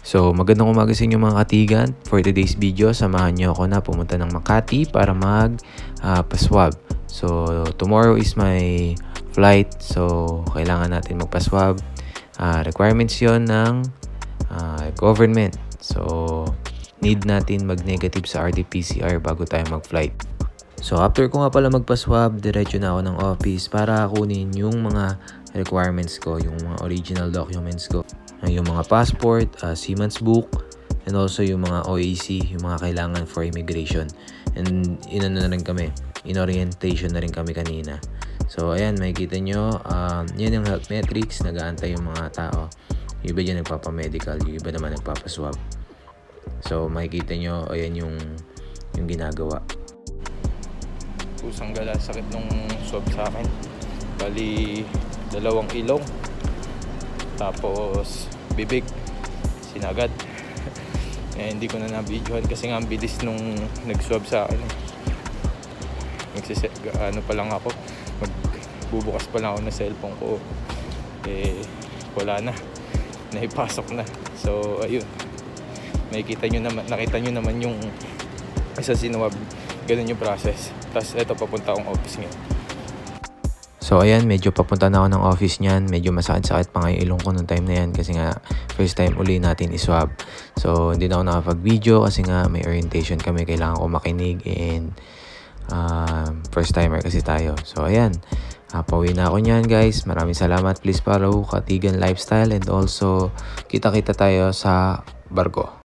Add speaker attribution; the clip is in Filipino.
Speaker 1: So magandang umaga sa inyo mga katigan. For today's video, samahan nyo ako na pumunta ng Makati para mag-paswab. So tomorrow is my flight. So kailangan natin magpaswab. Requirements yon ng government. So need natin mag-negative sa RT-PCR bago tayo mag-flight. So after ko nga pala magpaswab, diretso na ako ng office para kunin yung mga requirements ko, yung mga original documents ko. Yung mga passport, Seaman's book, and also yung mga OAC, yung mga kailangan for immigration. And inano na rin kami, in orientation na rin kami kanina. So ayan, makikita nyo, yan yung health metrics, nag-aantay yung mga tao. Yung iba dyan nagpapamedical, yung iba naman nagpapaswab. So makikita nyo, ayan yung ginagawa.
Speaker 2: Pusang gala, sakit nung swab sa akin. Bali, 2 ilong. Tapos bibig, sinagad. Hindi ko na na-videohan kasi nga ang bilis nung nag-swab sa akin. Ano pa lang ako, magbubukas pa lang ako ng cellphone ko. Wala na, naipasok na. So ayun, nakita nyo naman yung isa sinuwab. Ganun yung process. Tapos eto, papunta akong office ngayon.
Speaker 1: So ayan, medyo papunta na ako ng office niyan. Medyo masakit-sakit pa nga yung ilong ko nung time na yan kasi nga first time uli natin iswab. So hindi na ako nakapag-video kasi nga may orientation kami, kailangan ko makinig, and first timer kasi tayo. So ayan, pauwi na ako niyan guys. Maraming salamat. Please follow Katigan Lifestyle, and also kita-kita tayo sa barko.